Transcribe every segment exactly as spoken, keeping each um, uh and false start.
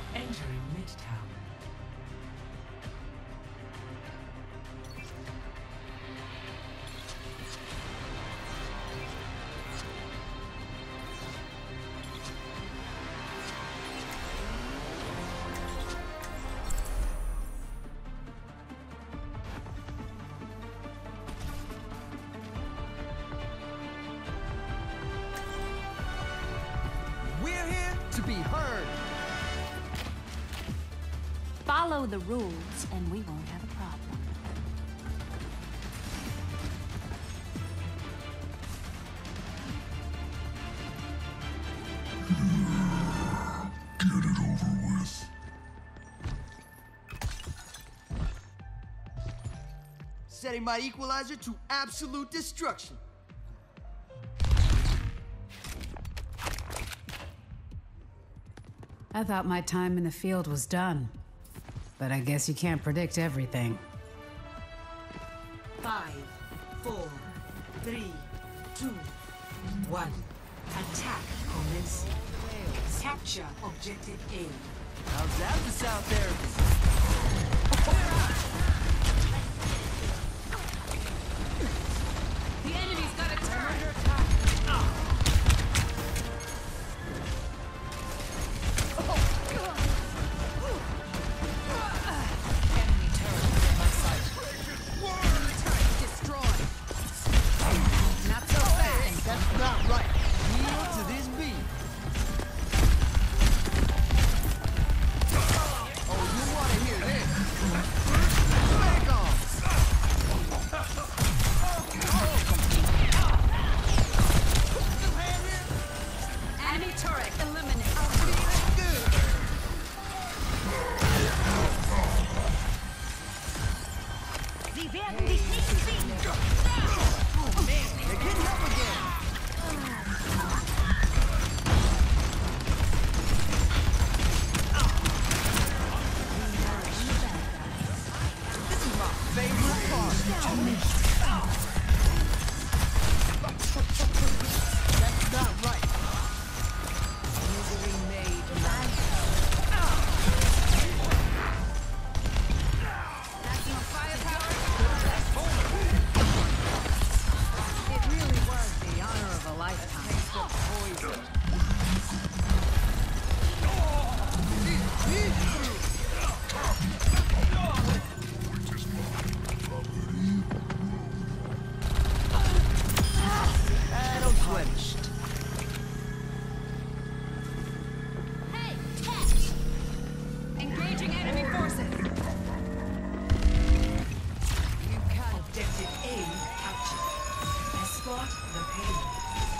Entering Midtown. To be heard. Follow the rules and we won't have a problem. Get it over with. Setting my equalizer to absolute destruction. I thought my time in the field was done. But I guess you can't predict everything. Five, four, three, two, one. Attack commencing. Capture objective A. How's that for sound therapy? The enemy's got a turret! That's not right. Yield to this beat. Oh, you want to hear this? Back off. Enemy turret eliminated. Sie werden dich nicht besiegen. Oh, man, they're getting up again. This is my favorite part. That's not right. Misery made man. Maximum firepower. It really was the honor of a lifetime. I don't sweat it. Hey, catch! Engaging enemy forces. You can objective A captured. Escort the payload.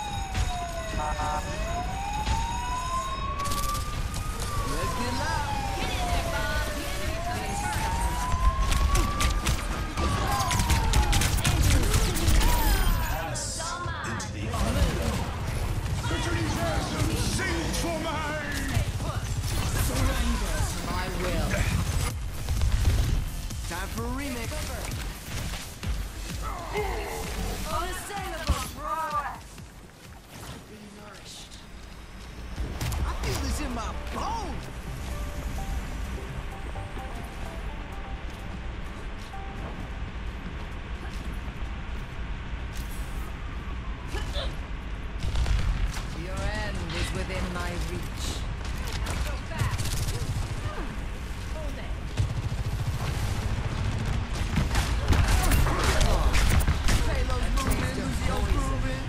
Let's get loud. Get in there, Bob! The enemy's got a turret! Sing for me! Surrender to my will. Time for a remix. Unassailable, bro. Be nourished. I feel this in my bones. Your end is within my reach. Go fast. Hold it. Payload's moving, Lucio's grooving.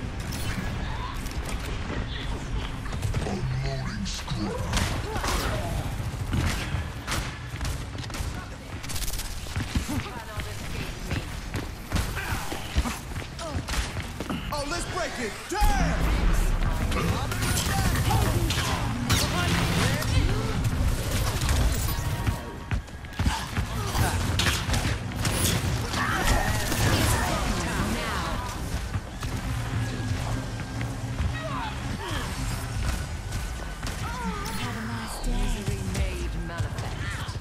Unloading scrap. Cannot escape me. Oh, let's break it. Damn! Misery made manifest.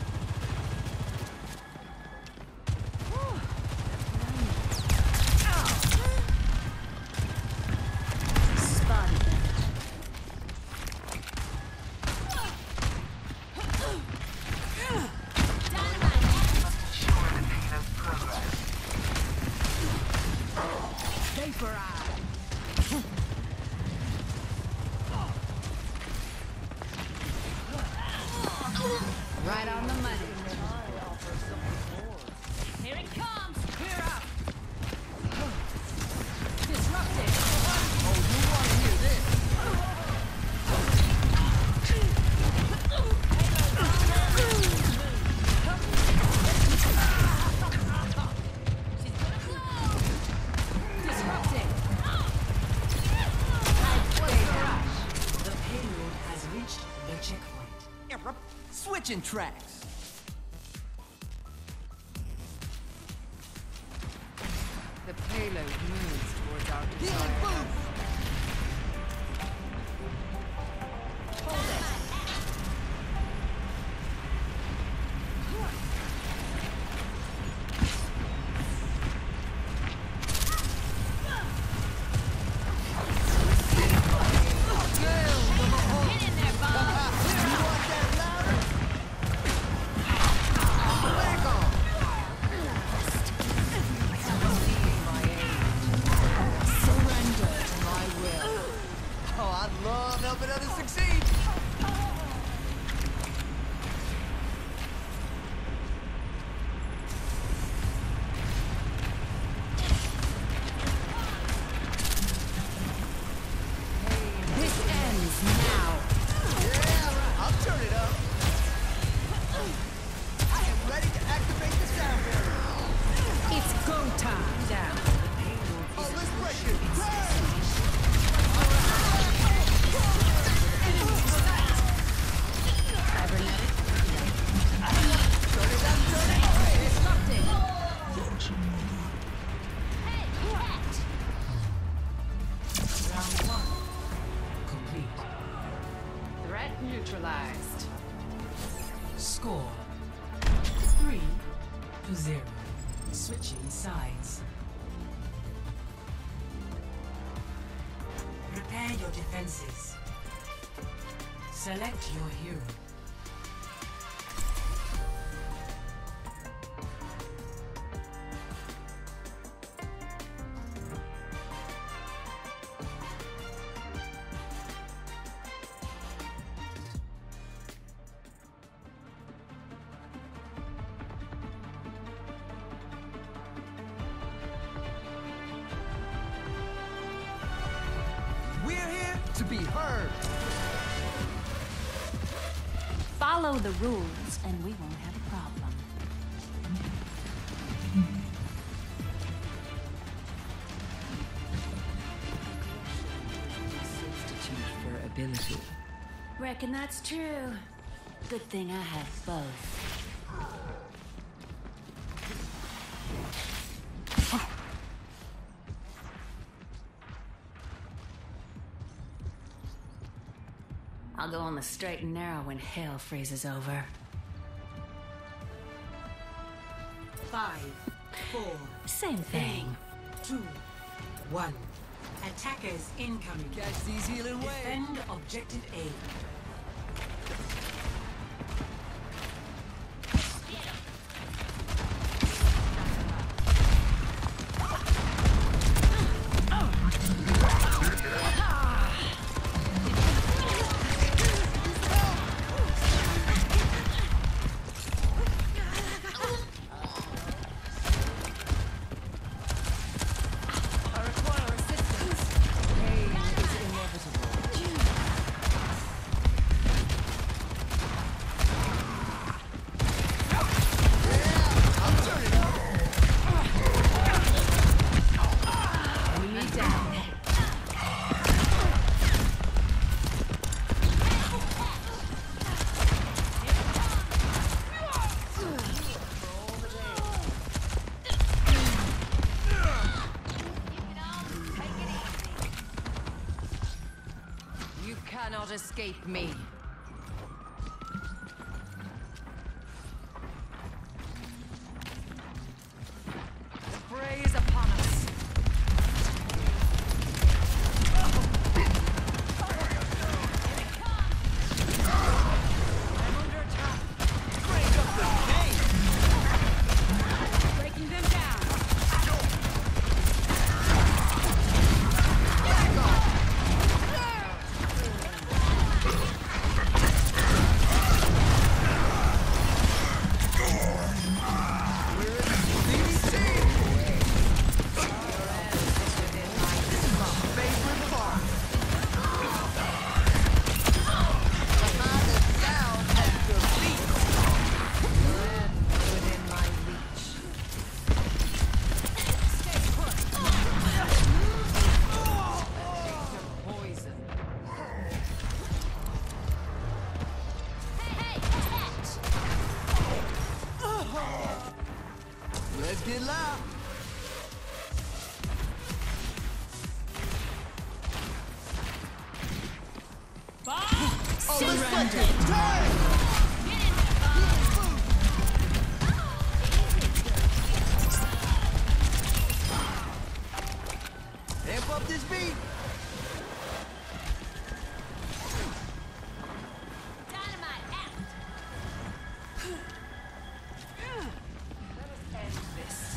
checkpoint. Switching tracks. The payload moves towards our Healing desired boost. neutralized. Score three to zero. Switching sides. Prepare your defenses. Select your hero. We're here to be heard. Follow the rules, and we won't have a problem. Substitute for ability. Reckon that's true. Good thing I have both. I'll go on the straight and narrow when hell freezes over. Five, four, Same thing. two, one. Attackers incoming. Catch these healing waves. Defend objective A. I require assistance. Pain is inevitable. I'm turning up. Enemy down. You cannot escape me. Prey is upon us. I'm under attack. Crank up the pain. Breaking them down. Back off. get loud. Oh, let's fuck it. Dang! Amp up this beat. Dynamite out. Let us end this.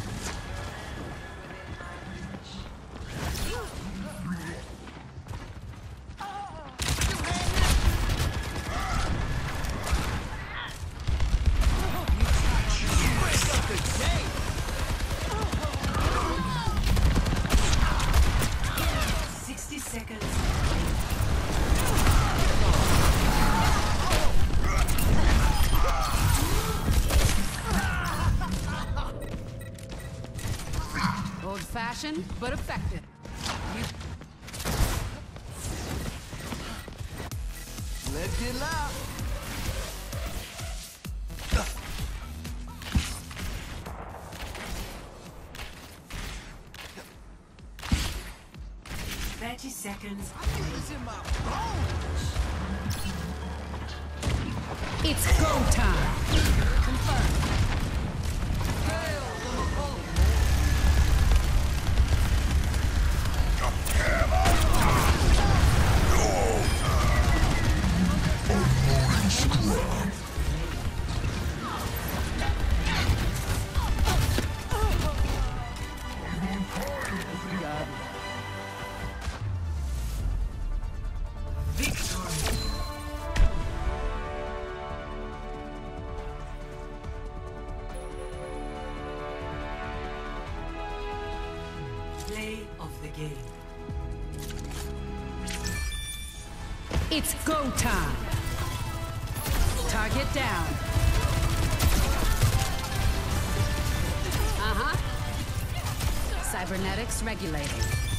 Break up the game. Sixty seconds. Old-fashioned, but effective. Let's get loud. Thirty seconds. I feel this in my bones. It's go time. Confirmed. Unloading scrap. Victory. Play of the game. It's go time. Target down. Uh-huh. Cybernetics regulating.